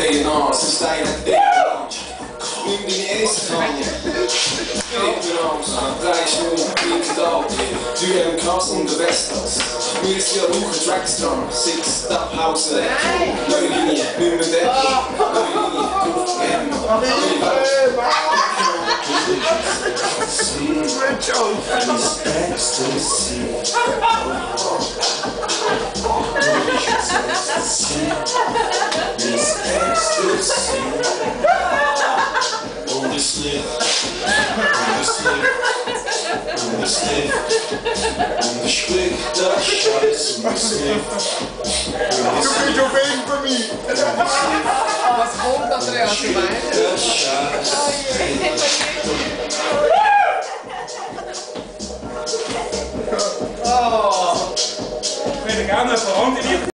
A&R, som steiner Dick-Lounge. Nimm deine Esskampagne. Dick-Lounge, drei Stunden, Dick-Lounge. Du hast im Kasten und der Westhaus. Wir sind ja Luche Dragstar, Six, Stop, House, Elektro. Neue Linie, nicht mehr Deppel. Neue Linie, Luft, und ich blick das Scheiß und das Licht. Du wegen für mich. Was kommt, Andreas? Ich blick das Scheiß. Ich hätte gerne eine Verhandlung.